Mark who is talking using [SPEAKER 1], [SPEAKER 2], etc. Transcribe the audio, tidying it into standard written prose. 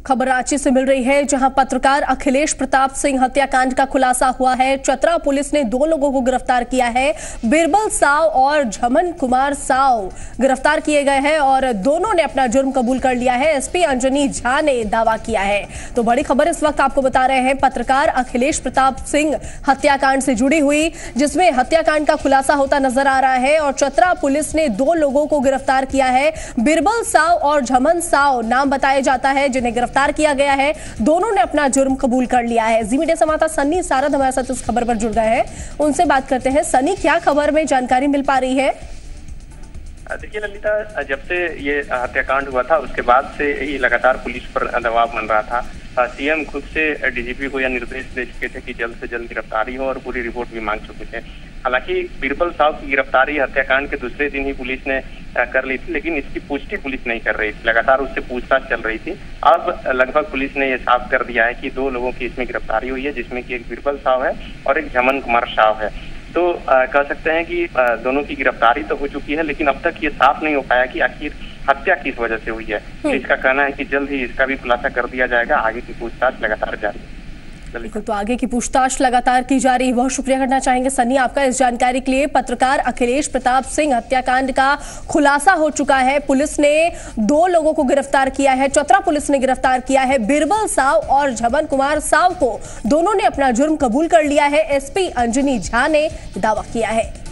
[SPEAKER 1] खबर रांची से मिल रही है, जहां पत्रकार अखिलेश प्रताप सिंह हत्याकांड का खुलासा हुआ है। चतरा पुलिस ने 2 लोगों को गिरफ्तार किया है। बिरबल साव और झमन कुमार साव गिरफ्तार किए गए हैं और दोनों ने अपना जुर्म कबूल कर लिया है, एसपी अंजनी झा ने दावा किया है। तो बड़ी खबर इस वक्त आपको बता रहे हैं, पत्रकार अखिलेश प्रताप सिंह हत्याकांड से जुड़ी हुई, जिसमें हत्याकांड का खुलासा होता नजर आ रहा है और चतरा पुलिस ने 2 लोगों को गिरफ्तार किया है। बिरबल साव और झमन साव नाम बताया जाता है, जिन्हें गिरफ्तार किया गया है। दोनों ने अपना जुर्म कबूल कर लिया है। जी मीडिया संवाददाता सनी सारद हमारे साथ इस खबर पर जुड़ गए हैं, उनसे बात करते हैं। सनी, क्या खबर में जानकारी मिल पा रही है?
[SPEAKER 2] देखिए ललिता, जब से ये हत्याकांड हुआ था उसके बाद से ही लगातार पुलिस पर दबाव बन रहा था। सीएम खुद से डीजीपी को यह निर्देश दे चुके थे कि जल्द से जल्द गिरफ्तारी हो और पूरी रिपोर्ट भी मांग चुके थे। हालांकि बिरबल साव की गिरफ्तारी हत्याकांड के दूसरे दिन ही पुलिस ने कर ली थी, लेकिन इसकी पुष्टि पुलिस नहीं कर रही थी। लगातार उससे पूछताछ चल रही थी। अब लगभग पुलिस ने यह साफ कर दिया है कि 2 लोगों की इसमें गिरफ्तारी हुई है, जिसमें कि एक बिरबल साव है और एक झमन कुमार साव है। तो कह सकते हैं कि दोनों की गिरफ्तारी तो हो चुकी है, लेकिन अब तक ये साफ नहीं हो पाया कि आखिर हत्या किस वजह से हुई है। पुलिस का कहना है कि जल्द ही इसका भी खुलासा कर दिया जाएगा। आगे की पूछताछ लगातार जारी है।
[SPEAKER 1] बिल्कुल, तो आगे की पूछताछ लगातार की जा रही है। बहुत शुक्रिया करना चाहेंगे सनी आपका इस जानकारी के लिए। पत्रकार अखिलेश प्रताप सिंह हत्याकांड का खुलासा हो चुका है। पुलिस ने 2 लोगों को गिरफ्तार किया है। चतरा पुलिस ने गिरफ्तार किया है बिरबल साव और झमन कुमार साव को। दोनों ने अपना जुर्म कबूल कर लिया है, एसपी अंजनी झा ने दावा किया है।